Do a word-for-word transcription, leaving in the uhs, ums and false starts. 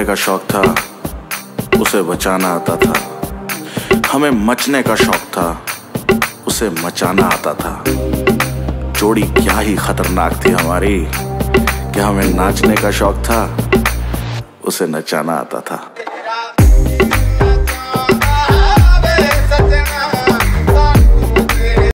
का शौक था, उसे बचाना आता था। हमें मचने का शौक था, उसे मचाना आता था। जोड़ी क्या ही खतरनाक थी हमारी कि हमें नाचने का शौक था, उसे नचाना आता था।